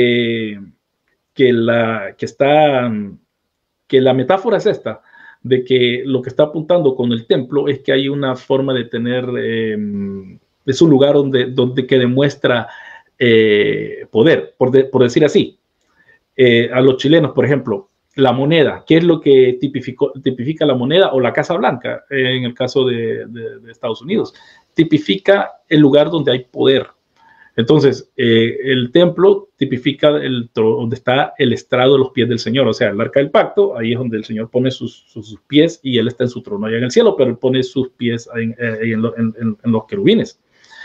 la metáfora es esta, de que lo que está apuntando con el templo es que hay una forma de tener, es un lugar donde que demuestra poder, por decir así. A los chilenos, por ejemplo, la moneda, ¿qué es lo que tipifica la moneda? O la Casa Blanca, en el caso de Estados Unidos, tipifica el lugar donde hay poder. Entonces, el templo tipifica donde está el estrado de los pies del Señor, o sea, el arca del pacto, ahí es donde el Señor pone sus pies y Él está en su trono allá en el cielo, pero Él pone sus pies en los querubines.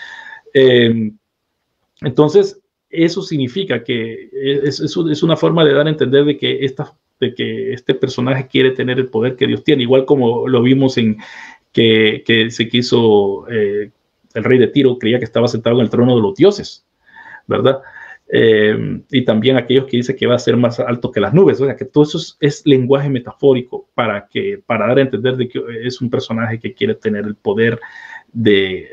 Entonces, eso significa que es una forma de dar a entender de que este personaje quiere tener el poder que Dios tiene, igual como lo vimos en que se quiso... el rey de Tiro creía que estaba sentado en el trono de los dioses, ¿verdad? Y también aquellos que dicen que va a ser más alto que las nubes, o sea, que todo eso es lenguaje metafórico para dar a entender de que es un personaje que quiere tener el poder de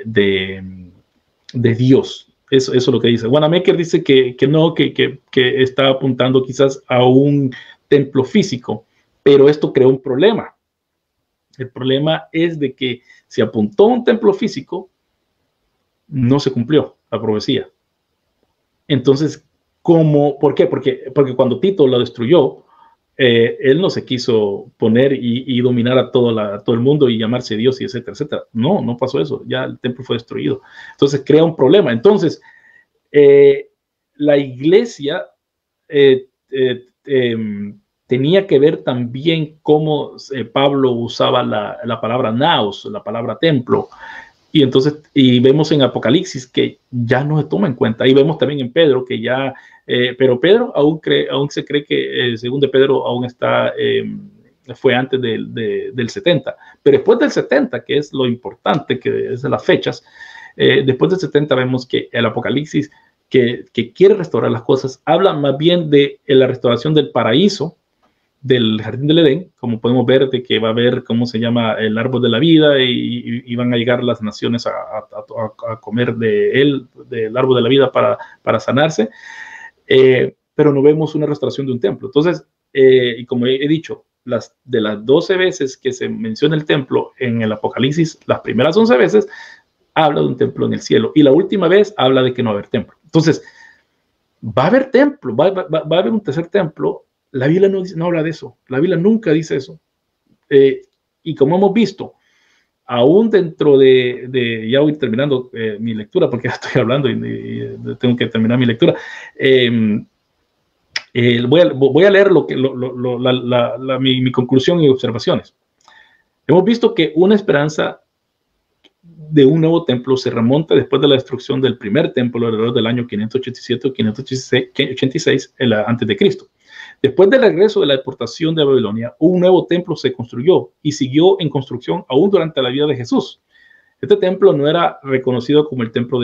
Dios. Eso es lo que dice. Wanamaker dice que no, que está apuntando quizás a un templo físico, pero esto creó un problema. El problema es de que se apuntó a un templo físico, no se cumplió la profecía. Entonces, ¿por qué? Porque cuando Tito lo destruyó, él no se quiso poner y dominar a todo el mundo y llamarse Dios y etcétera, etcétera. No pasó eso. Ya el templo fue destruido. Entonces, crea un problema. Entonces, la iglesia tenía que ver también cómo Pablo usaba la palabra naos, la palabra templo. Y entonces, vemos en Apocalipsis que ya no se toma en cuenta. Y vemos también en Pedro que ya, pero Pedro aún se cree que, según de Pedro, aún está, fue antes del 70. Pero después del 70, que es lo importante, que es de las fechas, después del 70 vemos que el Apocalipsis, que quiere restaurar las cosas, habla más bien de la restauración del paraíso, del jardín del Edén, como podemos ver, de que va a haber, ¿cómo se llama?, el árbol de la vida, y van a llegar las naciones a comer del árbol de la vida para sanarse, pero no vemos una restauración de un templo. Entonces, y como he dicho, de las 12 veces que se menciona el templo en el Apocalipsis, las primeras 11 veces habla de un templo en el cielo, y la última vez habla de que no va a haber templo. Entonces, va a haber templo, va a haber un tercer templo. La Biblia no habla de eso. La Biblia nunca dice eso. Y como hemos visto, aún dentro ya voy terminando mi lectura, porque ya estoy hablando y tengo que terminar mi lectura. Voy a leer mi conclusión y observaciones. Hemos visto que una esperanza de un nuevo templo se remonta después de la destrucción del primer templo alrededor del año 587 o 586 antes de Cristo. Después del regreso de la deportación de Babilonia, un nuevo templo se construyó y siguió en construcción aún durante la vida de Jesús. Este templo no era reconocido como el templo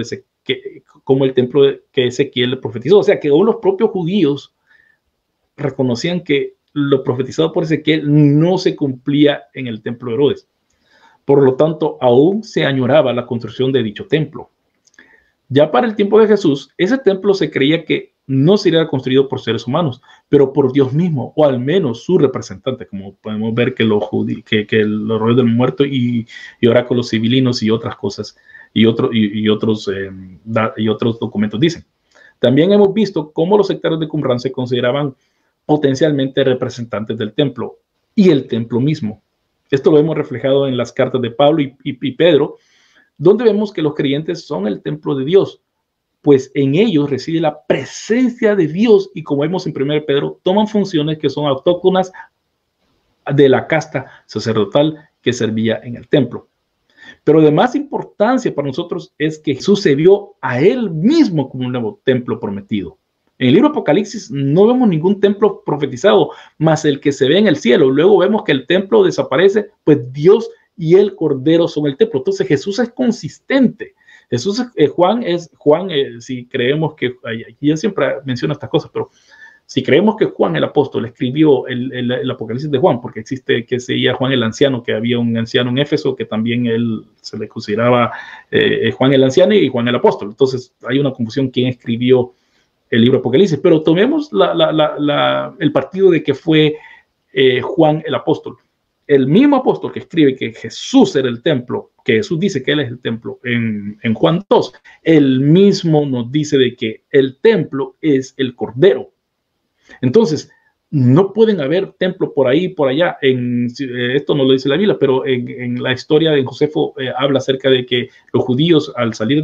que Ezequiel profetizó. O sea, que aún los propios judíos reconocían que lo profetizado por Ezequiel no se cumplía en el templo de Herodes. Por lo tanto, aún se añoraba la construcción de dicho templo. Ya para el tiempo de Jesús, ese templo se creía que no sería construido por seres humanos, pero por Dios mismo, o al menos su representante, como podemos ver que los reyes del muerto y oráculos civilinos y otras cosas, y otros documentos dicen. También hemos visto cómo los sectarios de Qumran se consideraban potencialmente representantes del templo y el templo mismo. Esto lo vemos reflejado en las cartas de Pablo y Pedro, donde vemos que los creyentes son el templo de Dios, pues en ellos reside la presencia de Dios y, como vemos en 1 Pedro, toman funciones que son autóctonas de la casta sacerdotal que servía en el templo. Pero de más importancia para nosotros es que Jesús se vio a él mismo como un nuevo templo prometido. En el libro Apocalipsis no vemos ningún templo profetizado, más el que se ve en el cielo. Luego vemos que el templo desaparece, pues Dios y el Cordero son el templo. Entonces Jesús es consistente. Jesús, Juan, si creemos que, aquí ya siempre menciona estas cosas, pero si creemos que Juan el apóstol escribió el Apocalipsis de Juan, porque existe que se llama Juan el anciano, que había un anciano en Éfeso que también él se le consideraba Juan el anciano y Juan el apóstol. Entonces hay una confusión quién escribió el libro Apocalipsis, pero tomemos el partido de que fue Juan el apóstol. El mismo apóstol que escribe que Jesús era el templo, que Jesús dice que él es el templo en Juan 2, el mismo nos dice de que el templo es el Cordero. Entonces, no pueden haber templos por ahí, por allá. Esto no lo dice la Biblia, pero en la historia de Josefo habla acerca de que los judíos, al salir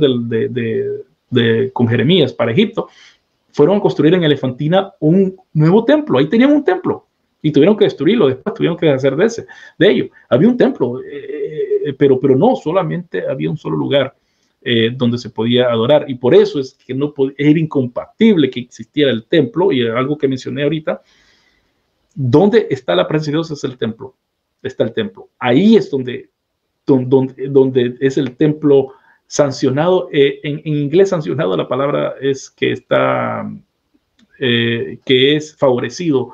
con Jeremías para Egipto, fueron a construir en Elefantina un nuevo templo. Ahí tenían un templo y tuvieron que destruirlo. Después tuvieron que hacer de ello. Había un templo, pero no solamente había un solo lugar donde se podía adorar, y por eso es que era incompatible que existiera el templo. Y algo que mencioné ahorita, donde está la presencia de Dios es el templo, está el templo, ahí es donde es el templo sancionado. En inglés sancionado la palabra es que está que es favorecido,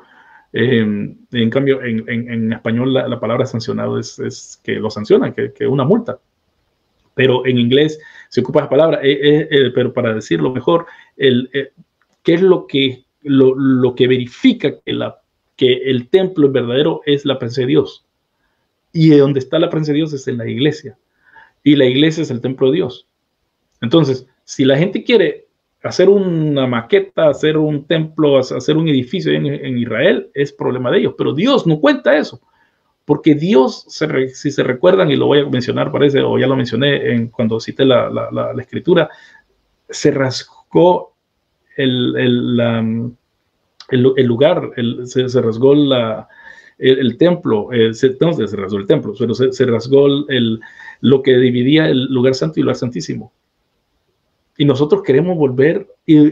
en cambio en español la palabra sancionado es que lo sancionan, que una multa. Pero en inglés se ocupa esa palabra, pero para decirlo mejor, ¿qué es lo que verifica que el templo verdadero es la presencia de Dios? Y donde está la presencia de Dios es en la iglesia. Y la iglesia es el templo de Dios. Entonces, si la gente quiere hacer una maqueta, hacer un templo, hacer un edificio en Israel, es problema de ellos. Pero Dios no cuenta eso. Porque Dios, si se recuerdan, y lo voy a mencionar, parece, o ya lo mencioné cuando cité la escritura, se rasgó el lugar, se rasgó el templo, se rasgó el templo, pero se rasgó lo que dividía el lugar santo y el lugar santísimo. Y nosotros queremos volver,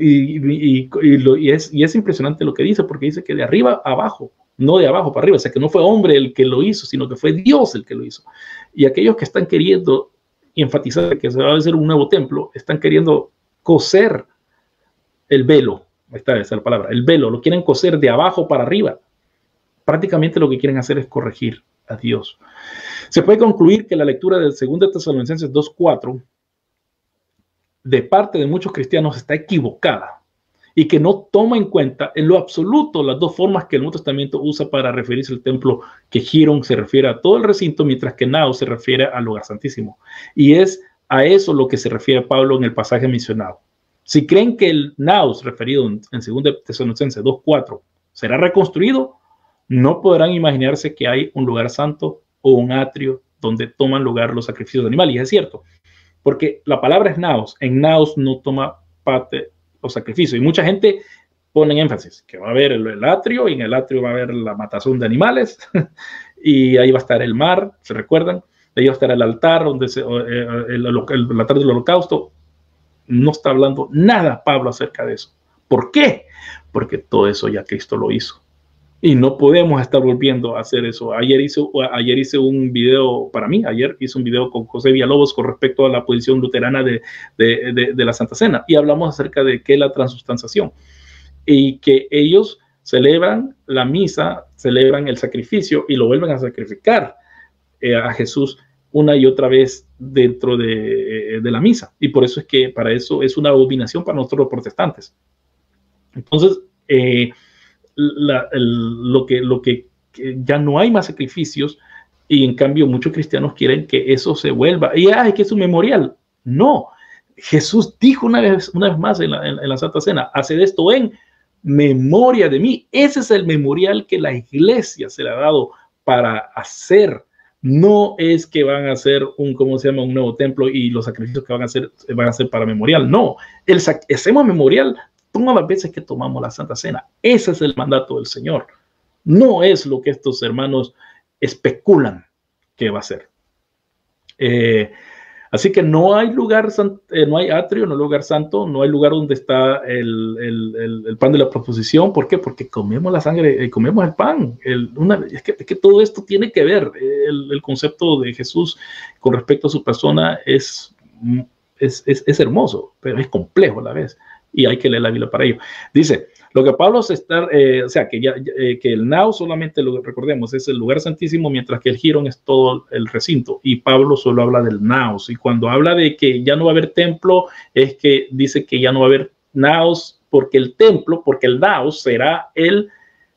y es impresionante lo que dice, porque dice que de arriba a abajo, no de abajo para arriba, o sea, que no fue hombre el que lo hizo, sino que fue Dios el que lo hizo. Y aquellos que están queriendo enfatizar que se va a hacer un nuevo templo, están queriendo coser el velo, esa es la palabra, el velo, lo quieren coser de abajo para arriba. Prácticamente lo que quieren hacer es corregir a Dios. Se puede concluir que la lectura del 2 Tesalonicenses 2:4 de parte de muchos cristianos está equivocada y que no toma en cuenta en lo absoluto las dos formas que el Nuevo Testamento usa para referirse al templo, que Giron se refiere a todo el recinto, mientras que Naos se refiere al lugar santísimo. Y es a eso lo que se refiere Pablo en el pasaje mencionado. Si creen que el Naos referido en 2 Tesalonicenses 2:4 será reconstruido, no podrán imaginarse que hay un lugar santo o un atrio donde toman lugar los sacrificios de animales. Y es cierto, porque la palabra es Naos. En Naos no toma parte los sacrificios. Y mucha gente pone en énfasis que va a haber el atrio, y en el atrio va a haber la matazón de animales, y ahí va a estar el mar, ¿se recuerdan? Ahí va a estar el altar, donde el altar del holocausto. No está hablando nada Pablo acerca de eso. ¿Por qué? Porque todo eso ya Cristo lo hizo. Y no podemos estar volviendo a hacer eso. Ayer hice un video, para mí, ayer hice un video con José Villalobos con respecto a la posición luterana de la Santa Cena, y hablamos acerca de qué es la transustanciación, y que ellos celebran la misa, celebran el sacrificio y lo vuelven a sacrificar a Jesús una y otra vez dentro de la misa, y por eso es que para eso es una abominación para nosotros los protestantes. Entonces, lo que ya no hay más sacrificios, y en cambio muchos cristianos quieren que eso se vuelva, y es que es un memorial. No, Jesús dijo una vez más en la Santa Cena: haced esto en memoria de mí. Ese es el memorial que la iglesia se le ha dado para hacer No es que van a hacer un, ¿cómo se llama?, un nuevo templo y los sacrificios que van a ser para memorial. No, hacemos memorial todas las veces que tomamos la Santa Cena. Ese es el mandato del Señor. No es lo que estos hermanos especulan que va a ser. Así que no hay lugar, no hay atrio, no hay lugar santo, no hay lugar donde está el pan de la proposición. ¿Por qué? Porque comemos la sangre, comemos el pan. Es que todo esto tiene que ver. El concepto de Jesús con respecto a su persona es hermoso, pero es complejo a la vez. Y hay que leer la Biblia para ello. Dice, lo que Pablo se está, o sea, que el naos solamente, lo recordemos, es el lugar santísimo, mientras que el girón es todo el recinto. Y Pablo solo habla del naos. Y cuando habla de que ya no va a haber templo, es que dice que ya no va a haber naos, porque el templo, porque el naos será el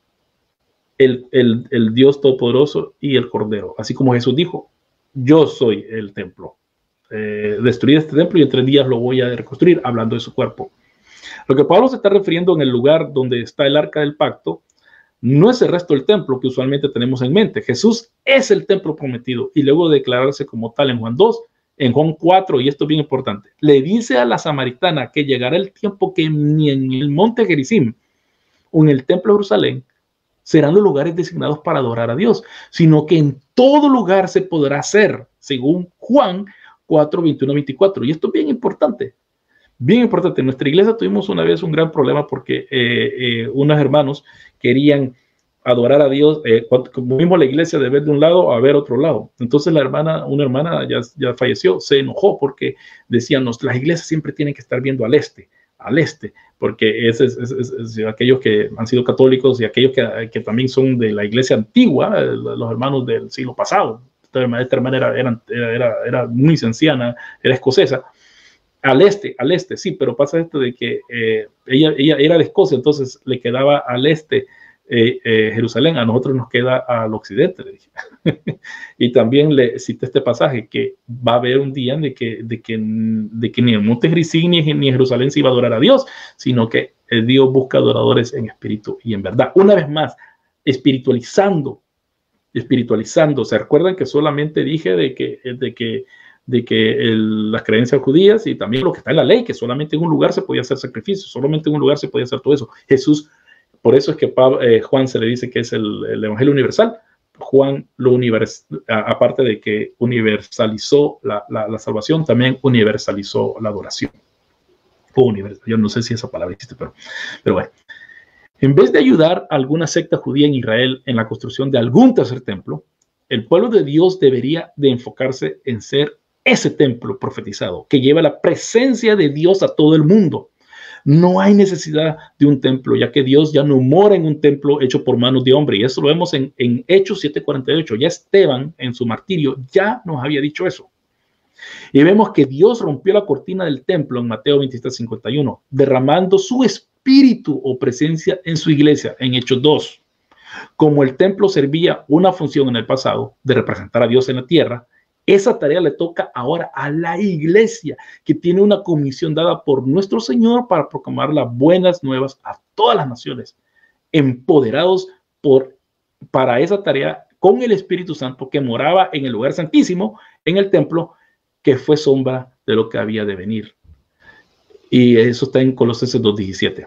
Dios Todopoderoso y el Cordero. Así como Jesús dijo, yo soy el templo. Destruir este templo y en 3 días lo voy a reconstruir, hablando de su cuerpo. Lo que Pablo se está refiriendo en el lugar donde está el arca del pacto no es el resto del templo que usualmente tenemos en mente. Jesús es el templo prometido y luego de declararse como tal en Juan 2, en Juan 4, y esto es bien importante, le dice a la samaritana que llegará el tiempo que ni en el monte Gerizim o en el templo de Jerusalén serán los lugares designados para adorar a Dios, sino que en todo lugar se podrá hacer, según Juan 4, 21, 24. Y esto es bien importante. Bien importante, en nuestra iglesia tuvimos una vez un gran problema porque unos hermanos querían adorar a Dios, como mismo la iglesia de ver de un lado a ver otro lado. Entonces una hermana ya falleció, se enojó porque decían, las iglesias siempre tienen que estar viendo al este, porque es aquellos que han sido católicos y aquellos que también son de la iglesia antigua, los hermanos del siglo pasado. Esta hermana era muy anciana, era escocesa. Al este, sí, pero pasa esto de que ella era de Escocia, entonces le quedaba al este Jerusalén, a nosotros nos queda al occidente, le dije. Y también le cité este pasaje, que va a haber un día de que ni en Monte Gerizim ni en Jerusalén se iba a adorar a Dios, sino que Dios busca adoradores en espíritu y en verdad. Una vez más, espiritualizando. ¿Se recuerdan que solamente dije de que las creencias judías y también lo que está en la ley, que solamente en un lugar se podía hacer sacrificio, solamente en un lugar se podía hacer todo eso? Jesús, por eso es que Juan se le dice que es el Evangelio universal. Juan, aparte de que universalizó la salvación, también universalizó la adoración. Yo no sé si esa palabra existe, pero bueno. En vez de ayudar a alguna secta judía en Israel en la construcción de algún tercer templo, el pueblo de Dios debería de enfocarse en ser ese templo profetizado que lleva la presencia de Dios a todo el mundo. No hay necesidad de un templo, ya que Dios ya no mora en un templo hecho por manos de hombre. Y eso lo vemos en Hechos 7:48. Ya Esteban, en su martirio, ya nos había dicho eso. Y vemos que Dios rompió la cortina del templo en Mateo 23:51, derramando su espíritu o presencia en su iglesia, en Hechos 2. Como el templo servía una función en el pasado de representar a Dios en la tierra, esa tarea le toca ahora a la iglesia, que tiene una comisión dada por nuestro Señor para proclamar las buenas nuevas a todas las naciones, empoderados para esa tarea con el Espíritu Santo que moraba en el lugar santísimo, en el templo, que fue sombra de lo que había de venir. Y eso está en Colosenses 2:17.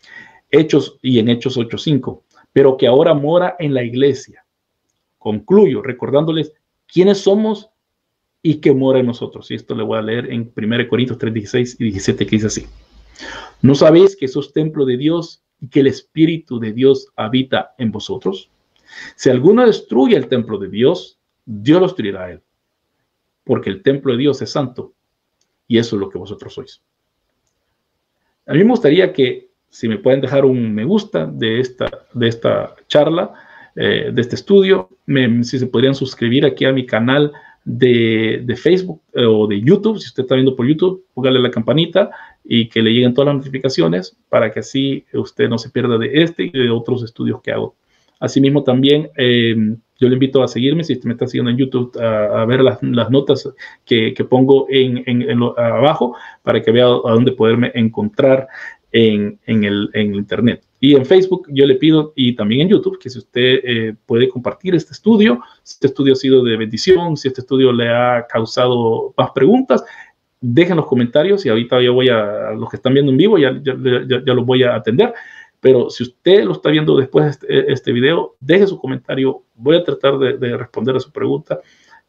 En Hechos 8:5. Pero que ahora mora en la iglesia. Concluyo recordándoles quiénes somos y que mora en nosotros. Y esto le voy a leer en 1 Corintios 3:16 y 17, que dice así: ¿no sabéis que sos templo de Dios y que el Espíritu de Dios habita en vosotros? Si alguno destruye el templo de Dios, Dios lo destruirá a él, porque el templo de Dios es santo y eso es lo que vosotros sois. A mí me gustaría que, si me pueden dejar un me gusta de esta charla, de este estudio, si se podrían suscribir aquí a mi canal de Facebook o de YouTube. Si usted está viendo por YouTube, póngale la campanita y que le lleguen todas las notificaciones para que así usted no se pierda de este y de otros estudios que hago. Asimismo también yo le invito a seguirme, si usted me está siguiendo en YouTube, a ver las notas que pongo abajo para que vea a dónde poderme encontrar en el internet. Y en Facebook yo le pido, y también en YouTube, que si usted puede compartir este estudio, si este estudio ha sido de bendición, si este estudio le ha causado más preguntas, dejen los comentarios y ahorita yo voy a los que están viendo en vivo, ya los voy a atender. Pero si usted lo está viendo después de este video, deje su comentario. Voy a tratar de responder a su pregunta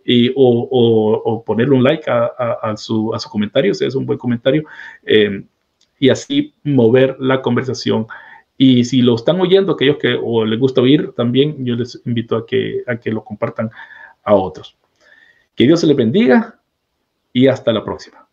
o ponerle un like a su comentario, si es un buen comentario, y así mover la conversación. Y si lo están oyendo, aquellos que o les gusta oír también, yo les invito a que lo compartan a otros. Que Dios se les bendiga y hasta la próxima.